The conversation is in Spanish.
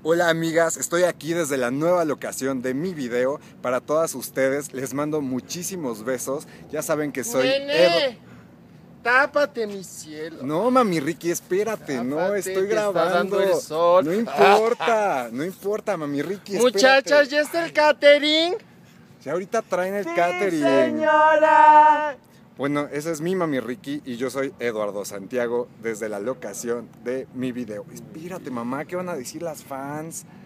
Hola amigas, estoy aquí desde la nueva locación de mi video. Para todas ustedes les mando muchísimos besos. Ya saben que soy ¡Nene! Tápate, mi cielo. No, mami Ricky, espérate, no, Tápate, estoy te está grabando. dando el sol. No importa, no importa, mami Ricky, Muchachas, espérate. ¿ya está el catering? Ya ahorita traen el ¡Sí, catering. señora! Bueno, esa es mi mami Ricky y yo soy Eduardo Santiago desde la locación de mi video. Espérate, mamá, ¿qué van a decir las fans?